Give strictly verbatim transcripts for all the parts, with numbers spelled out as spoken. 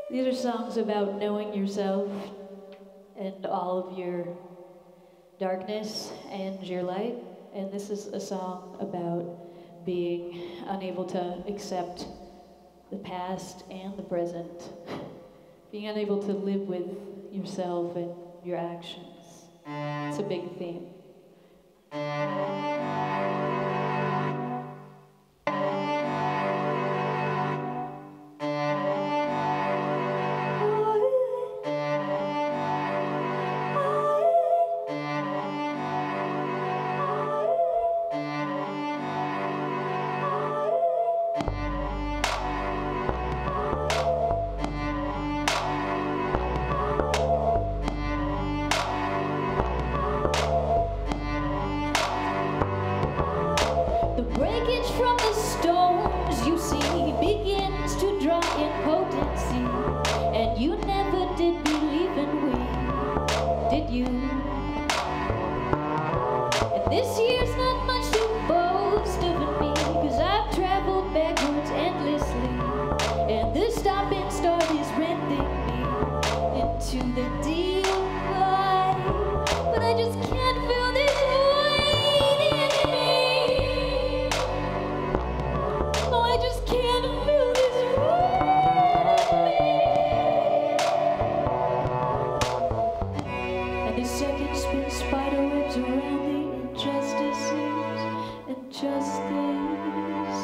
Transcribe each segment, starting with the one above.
These are songs about knowing yourself and all of your darkness and your light. And this is a song about being unable to accept the past and the present. Being unable to live with yourself and your actions. It's a big theme. The breakage from the stones you see begins to draw in potency, and you never did believe in we, did you? And this year's not much to boast of in me, cause I've traveled backwards endlessly, and the stop and start is rending me into the deep light, but I just can't feel this void in me. No, I just can't feel this void in me. And the seconds spin spider webs around the injustices and justice.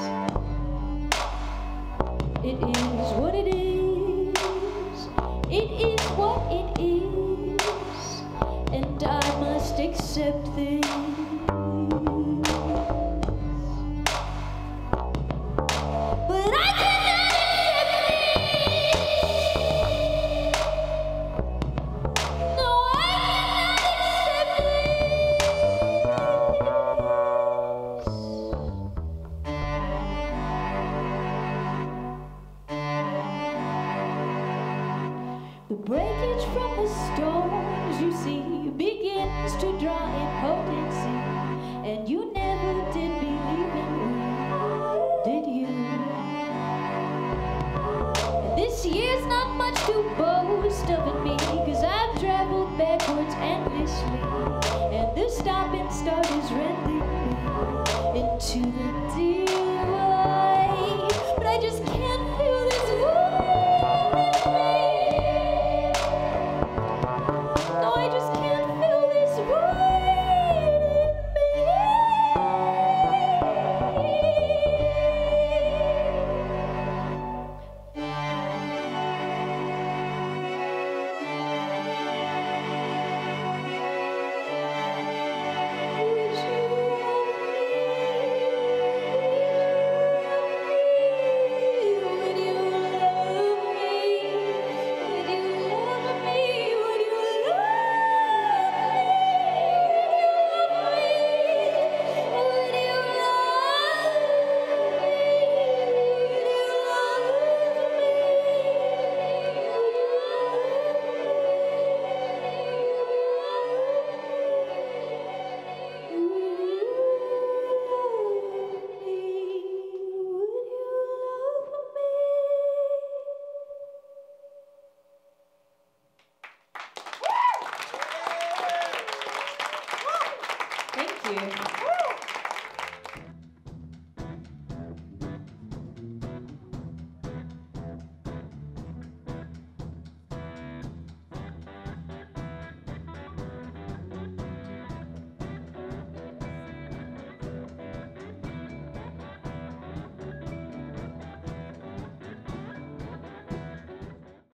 It is what it is. It is what it is. And I must accept this. But I cannot accept this. No, I cannot accept this. The breakage from the stones you see begins to draw in potency, and you never did believe in me, did you? And this year's not much to boast of in me, cause I've traveled backwards endlessly, and the stop and start is rending me into the deep light, but I just can't feel this void in me. No, I just can't feel this void in Thank you.